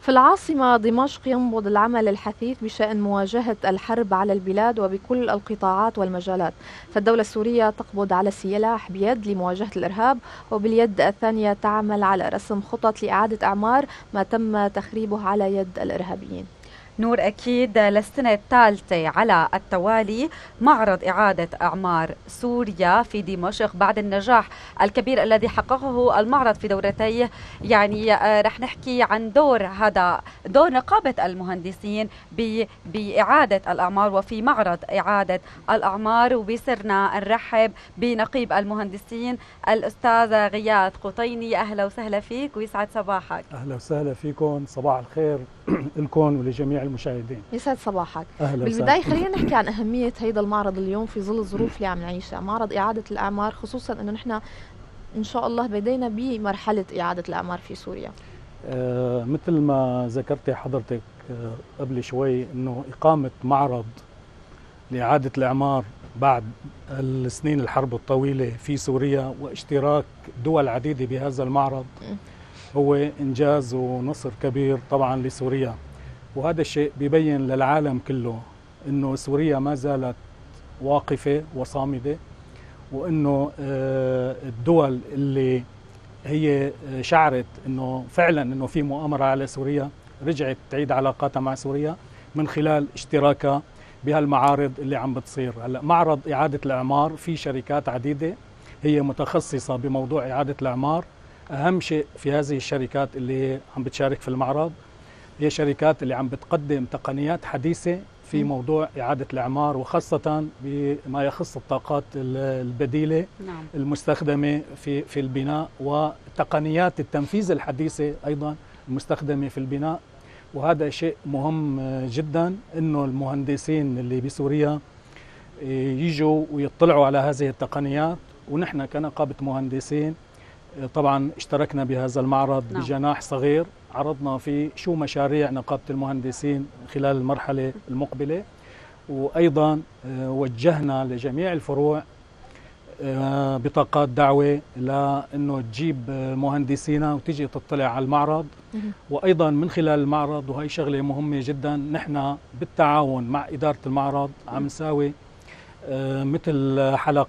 في العاصمة دمشق ينبض العمل الحثيث بشأن مواجهة الحرب على البلاد وبكل القطاعات والمجالات، فالدولة السورية تقبض على السلاح بيد لمواجهة الإرهاب، وباليد الثانية تعمل على رسم خطط لإعادة أعمار ما تم تخريبه على يد الإرهابيين. نور، أكيد للسنة الثالثة على التوالي معرض إعادة أعمار سوريا في دمشق بعد النجاح الكبير الذي حققه المعرض في دورتيه. يعني رح نحكي عن دور نقابة المهندسين بإعادة الأعمار وفي معرض إعادة الأعمار، وبيسرنا نرحب بنقيب المهندسين الأستاذ غياث قطيني. أهلا وسهلا فيك ويسعد صباحك. أهلا وسهلا فيكم، صباح الخير لكم ولجميع المشاهدين. يسعد صباحك. أهلا بالبداية خلينا نحكي عن أهمية هيدا المعرض اليوم في ظل الظروف اللي عم نعيشها، معرض إعادة الأعمار، خصوصا أنه نحن إن شاء الله بدينا بمرحلة إعادة الأعمار في سوريا. مثل ما ذكرتي حضرتك قبل شوي أنه إقامة معرض لإعادة الأعمار بعد السنين الحرب الطويلة في سوريا واشتراك دول عديدة بهذا المعرض هو إنجاز ونصر كبير طبعا لسوريا، وهذا الشيء بيبين للعالم كله أنه سوريا ما زالت واقفة وصامدة، وأنه الدول اللي هي شعرت أنه فعلا أنه في مؤامرة على سوريا رجعت تعيد علاقاتها مع سوريا من خلال اشتراكها بهالمعارض اللي عم بتصير. هلا معرض إعادة الأعمار في شركات عديدة هي متخصصة بموضوع إعادة الأعمار. أهم شيء في هذه الشركات اللي عم بتشارك في المعرض هي شركات اللي عم بتقدم تقنيات حديثة في موضوع إعادة الأعمار، وخاصة بما يخص الطاقات البديلة المستخدمة في البناء، وتقنيات التنفيذ الحديثة أيضا المستخدمة في البناء. وهذا شيء مهم جدا إنه المهندسين اللي بسوريا يجوا ويطلعوا على هذه التقنيات. ونحن كنقابة مهندسين طبعا اشتركنا بهذا المعرض بجناح صغير، عرضنا فيه شو مشاريع نقابة المهندسين خلال المرحلة المقبلة، وأيضا وجهنا لجميع الفروع بطاقات دعوة لأنه تجيب مهندسينا وتجي تطلع على المعرض. وأيضا من خلال المعرض، وهي شغلة مهمة جدا، نحن بالتعاون مع إدارة المعرض عم نساوي مثل حلق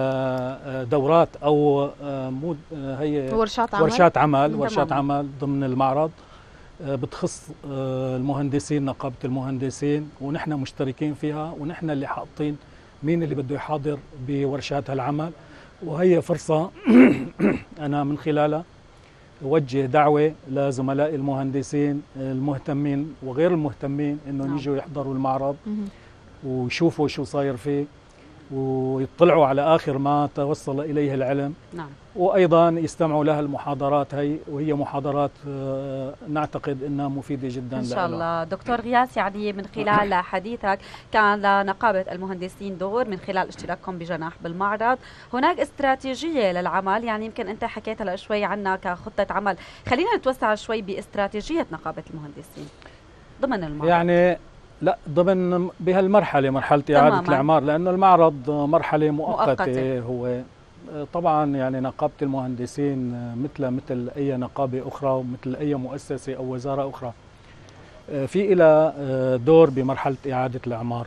دورات أو هي ورشات عمل ضمن المعرض بتخص المهندسين، نقابة المهندسين، ونحن مشتركين فيها، ونحن اللي حاطين مين اللي بده يحاضر بورشات هالعمل. وهي فرصة أنا من خلالها أوجه دعوة لزملائي المهندسين المهتمين وغير المهتمين إنه يجوا يحضروا المعرض ويشوفوا شو صاير فيه ويطلعوا على آخر ما توصل إليه العلم. وأيضا يستمعوا لها المحاضرات هي، وهي محاضرات نعتقد أنها مفيدة جدا إن شاء الله. دكتور غياث، يعني من خلال حديثك كان لنقابة المهندسين دور من خلال اشتراككم بجناح بالمعرض، هناك استراتيجية للعمل، يعني يمكن أنت حكيت هلا شوي عنها كخطة عمل، خلينا نتوسع شوي باستراتيجية نقابة المهندسين ضمن المعرض. يعني لا، ضمن بهالمرحلة، مرحلة إعادة الأعمار، لأنه المعرض مرحلة مؤقتة. هو طبعا يعني نقابة المهندسين مثل أي نقابة أخرى ومثل أي مؤسسة أو وزارة أخرى في إلى دور بمرحلة إعادة الأعمار.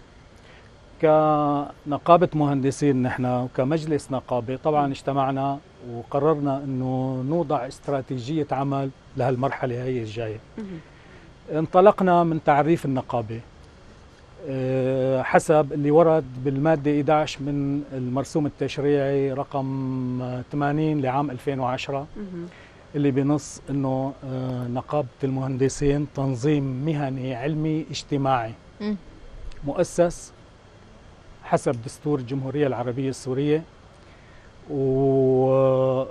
كنقابة مهندسين نحن وكمجلس نقابة طبعا اجتمعنا وقررنا أنه نوضع استراتيجية عمل لهالمرحلة هي الجاية. انطلقنا من تعريف النقابة حسب اللي ورد بالمادة 11 من المرسوم التشريعي رقم 80 لعام 2010 اللي بنص انه نقابة المهندسين تنظيم مهني علمي اجتماعي مؤسس حسب دستور الجمهورية العربية السورية. و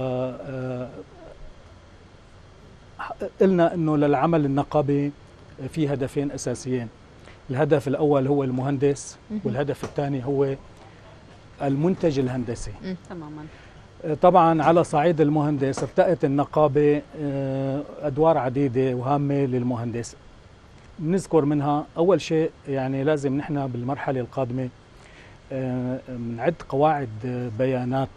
قلنا انه للعمل النقابي في هدفين اساسيين. الهدف الأول هو المهندس، والهدف الثاني هو المنتج الهندسي. تماما. طبعا على صعيد المهندس ارتأت النقابة أدوار عديدة وهامة للمهندس. نذكر منها أول شيء يعني لازم نحن بالمرحلة القادمة نعد قواعد بيانات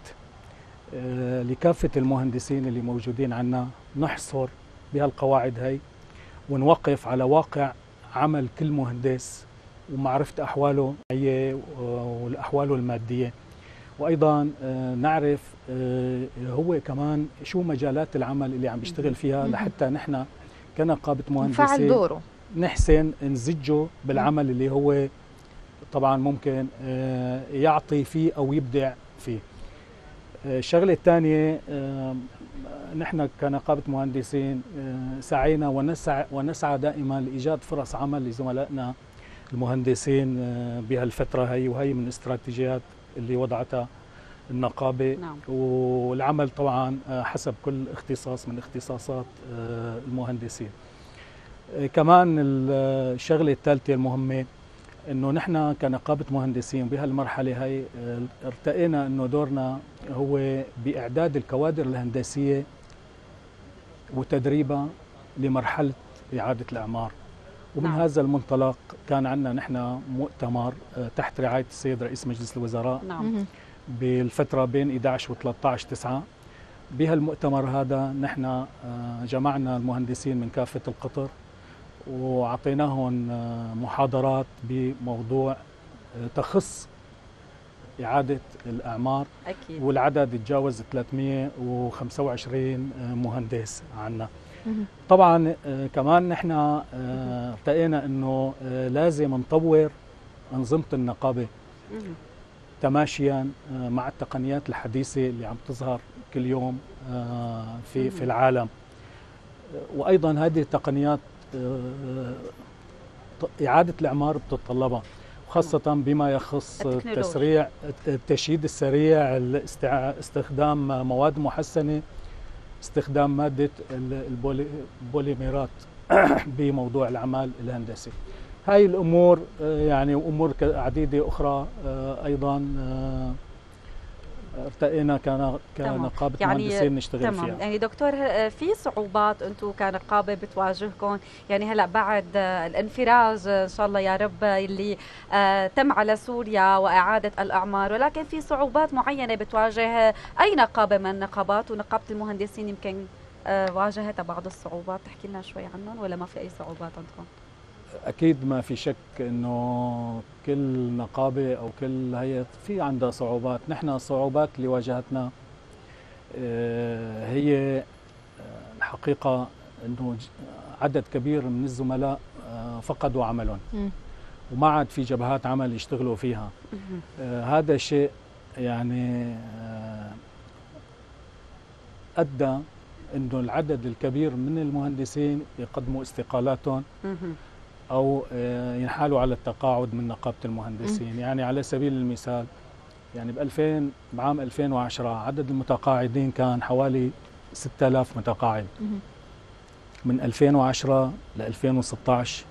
لكافة المهندسين اللي موجودين عنا، نحصر بهالقواعد هاي ونوقف على واقع عمل كل مهندس ومعرفة أحواله والأحوال المادية، وأيضا نعرف هو كمان شو مجالات العمل اللي عم بيشتغل فيها، لحتى نحن كنقابة مهندسين نفعل دوره، نحسن نزجه بالعمل اللي هو طبعا ممكن يعطي فيه أو يبدع فيه. الشغلة الثانية، نحن كنقابة مهندسين سعينا ونسعى دائما لإيجاد فرص عمل لزملائنا المهندسين بهالفترة هي، وهي من الاستراتيجيات اللي وضعتها النقابة. نعم. والعمل طبعا حسب كل اختصاص من اختصاصات المهندسين. كمان الشغلة الثالثة المهمة انه نحن كنقابة مهندسين بهالمرحلة هي ارتئينا انه دورنا هو باعداد الكوادر الهندسية وتدريبها لمرحلة إعادة الإعمار. ومن نعم. هذا المنطلق كان عندنا نحن مؤتمر تحت رعاية السيد رئيس مجلس الوزراء نعم. بالفترة بين 11 و13/9. بهالمؤتمر هذا نحن جمعنا المهندسين من كافة القطر وعطيناهم محاضرات بموضوع تخص إعادة الأعمار. أكيد. والعدد تجاوز 325 مهندس عنا. طبعا كمان نحن ارتئينا انه لازم نطور أنظمة النقابة تماشيا مع التقنيات الحديثة اللي عم تظهر كل يوم في العالم. وأيضا هذه التقنيات إعادة الإعمار بتتطلبها، وخاصة بما يخص التشييد السريع، استخدام مواد محسنة، استخدام مادة البوليميرات بموضوع الأعمال الهندسي. هاي الأمور يعني وأمور عديدة أخرى أيضا ارتئينا كنقابة مهندسين نشتغل فيها. يعني دكتور، في صعوبات أنتم كنقابة بتواجهكم؟ يعني هلأ بعد الانفراج إن شاء الله يا رب اللي تم على سوريا وإعادة الأعمار، ولكن في صعوبات معينة بتواجه أي نقابة من النقابات، ونقابة المهندسين يمكن واجهت بعض الصعوبات، تحكي لنا شوي عنهم ولا ما في أي صعوبات عندكم؟ أكيد ما في شك إنه كل نقابة أو كل هيئة في عندها صعوبات. نحن الصعوبات اللي واجهتنا هي الحقيقة إنه عدد كبير من الزملاء فقدوا عملهم وما عاد في جبهات عمل يشتغلوا فيها. هذا الشيء يعني أدى إنه العدد الكبير من المهندسين يقدموا استقالاتهم أو ينحالوا على التقاعد من نقابة المهندسين. يعني على سبيل المثال، يعني بعام 2010 عدد المتقاعدين كان حوالي 6000 متقاعد. من 2010 ل 2016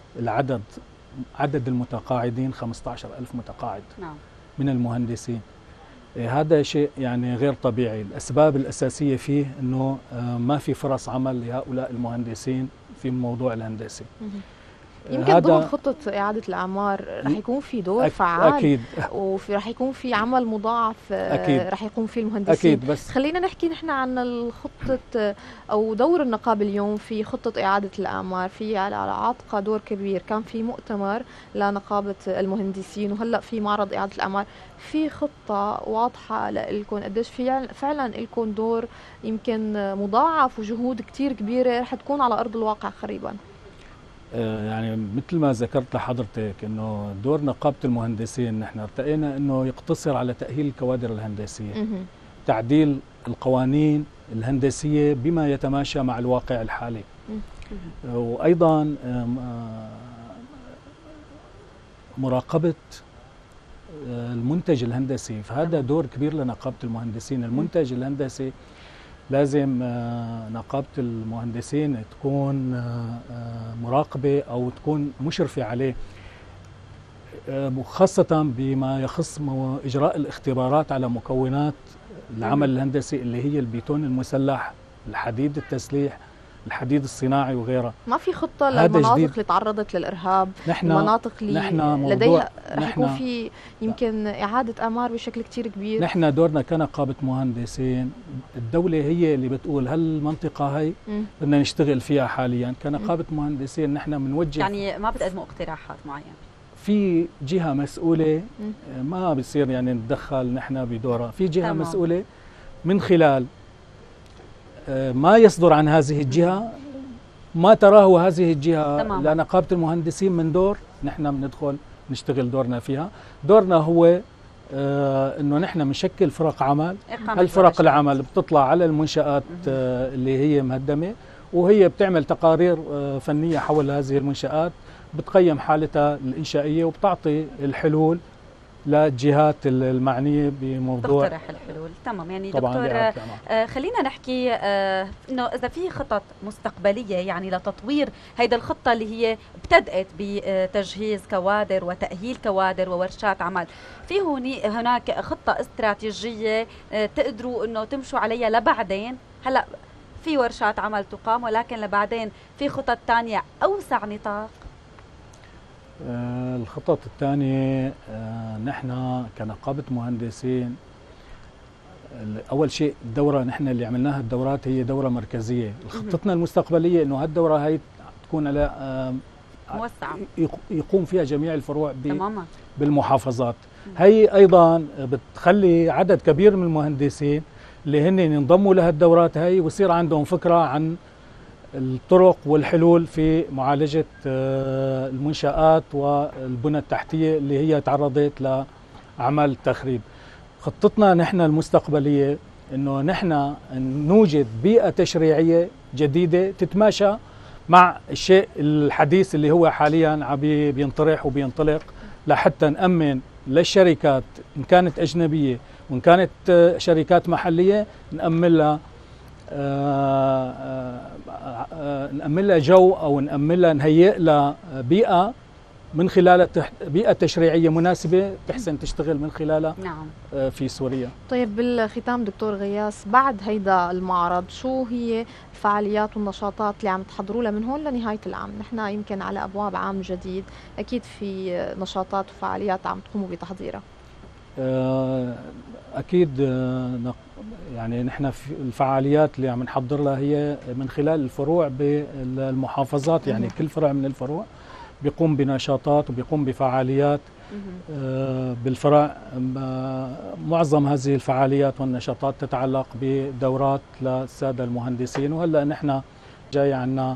عدد المتقاعدين 15000 متقاعد. نعم. من المهندسين. هذا شيء يعني غير طبيعي. الأسباب الأساسية فيه أنه ما في فرص عمل لهؤلاء المهندسين في الموضوع الهندسي. يمكن ضمن خطة إعادة الأعمار رح يكون في دور فعال، أكيد، رح يكون في عمل مضاعف أكيد رح يقوم فيه المهندسين. أكيد. بس خلينا نحكي نحن عن الخطة أو دور النقابة اليوم في خطة إعادة الأعمار. في على عاتقها دور كبير. كان في مؤتمر لنقابة المهندسين، وهلأ في معرض إعادة الأعمار. في خطة واضحة لكم قديش فعلا لكم دور يمكن مضاعف وجهود كتير كبيرة رح تكون على أرض الواقع قريبا؟ يعني مثل ما ذكرت لحضرتك انه دور نقابه المهندسين نحن ارتئينا انه يقتصر على تاهيل الكوادر الهندسيه، تعديل القوانين الهندسيه بما يتماشى مع الواقع الحالي، وايضا مراقبه المنتج الهندسي. فهذا دور كبير لنقابه المهندسين. المنتج الهندسي لازم نقابة المهندسين تكون مراقبة أو تكون مشرفة عليه، خاصة بما يخص إجراء الاختبارات على مكونات العمل الهندسي اللي هي البيتون المسلح، الحديد التسليح، الحديد الصناعي وغيرها. ما في خطة هذا للمناطق جديد. اللي تعرضت للإرهاب، نحن المناطق اللي موضوع لديها رح نحن يكون في يمكن إعادة أعمار بشكل كتير كبير؟ نحن دورنا كنقابة مهندسين، الدولة هي اللي بتقول هل المنطقة هي بدنا نشتغل فيها حاليا. كنقابة مهندسين نحن بنوجه، يعني ما بتقدموا اقتراحات معينة؟ في جهة مسؤولة ما بصير يعني نتدخل نحن بدورها، في جهة تمام. مسؤولة من خلال ما يصدر عن هذه الجهة ما تراه هذه الجهة لنقابة المهندسين من دور، نحن بندخل نشتغل دورنا فيها. دورنا هو انه نحن بنشكل فرق عمل. الفرق العمل بتطلع على المنشآت اللي هي مهدمة، وهي بتعمل تقارير فنية حول هذه المنشآت، بتقيم حالتها الإنشائية وبتعطي الحلول للجهات المعنية بموضوع تقترح الحلول. تمام. يعني طبعاً دكتور خلينا نحكي انه اذا في خطط مستقبليه يعني لتطوير هيدا الخطه اللي هي ابتدأت بتجهيز كوادر وتأهيل كوادر وورشات عمل، في هناك خطه استراتيجيه تقدروا انه تمشوا عليها لبعدين؟ هلا في ورشات عمل تقام، ولكن لبعدين في خطط ثانيه اوسع نطاق؟ الخطط الثانية نحن كنقابة مهندسين، أول شيء الدورة نحن اللي عملناها الدورات هي دورة مركزية. خطتنا المستقبلية إنه هالدورة هي تكون على موسعة يقوم فيها جميع الفروع تماما بالمحافظات. هي أيضا بتخلي عدد كبير من المهندسين اللي هن ينضموا لهالدورات هي ويصير عندهم فكرة عن الطرق والحلول في معالجة المنشآت والبنى التحتية اللي هي تعرضت لأعمال التخريب. خطتنا نحن المستقبلية إنه نحن نوجد بيئة تشريعية جديدة تتماشى مع الشيء الحديث اللي هو حاليا بينطرح وبينطلق، لحتى نأمن للشركات إن كانت أجنبية وإن كانت شركات محلية نأمن لها نأمن لها جو، أو نأمن لها نهيئ لها بيئة من خلال بيئة تشريعية مناسبة تحسن تشتغل من خلالها في سوريا. طيب بالختام دكتور غياس، بعد هيدا المعرض شو هي الفعاليات والنشاطات اللي عم تحضروا لها من هون لنهاية العام؟ نحن يمكن على أبواب عام جديد، أكيد في نشاطات وفعاليات عم تقوموا بتحضيرها. أكيد يعني نحن في الفعاليات اللي عم نحضر لها هي من خلال الفروع بالمحافظات، يعني كل فرع من الفروع بيقوم بنشاطات وبيقوم بفعاليات بالفرع. معظم هذه الفعاليات والنشاطات تتعلق بدورات للسادة المهندسين، وهلأ نحن جاي عنا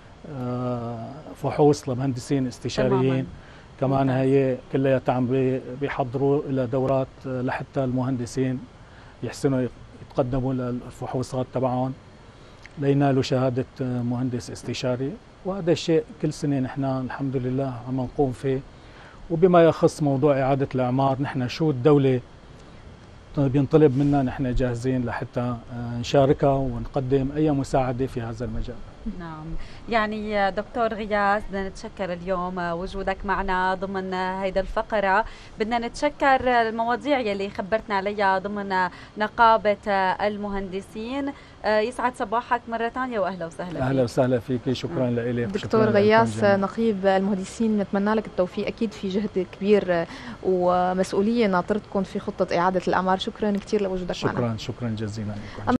فحوص لمهندسين استشاريين كمان هي كلها عم بيحضروا إلى دورات لحتى المهندسين يحسنوا يتقدموا للفحوصات تبعهم لينالوا شهادة مهندس استشاري. وهذا الشيء كل سنة نحن الحمد لله عم نقوم فيه. وبما يخص موضوع إعادة الإعمار، نحن شو الدولة بينطلب منا نحن جاهزين لحتى نشاركها ونقدم أي مساعدة في هذا المجال. نعم. يعني دكتور غياس بدنا نتشكر اليوم وجودك معنا ضمن هيدا الفقرة، بدنا نتشكر المواضيع يلي خبرتنا عليها ضمن نقابة المهندسين. يسعد صباحك مرة ثانية وأهلا وسهلا فيك. أهلا وسهلا فيك، شكرا لك دكتور غياس نقيب المهندسين، نتمنى لك التوفيق، أكيد في جهد كبير ومسؤولية ناطرتكم في خطة إعادة الأعمار. شكرا كثير لوجودك معنا. شكرا جزيلا.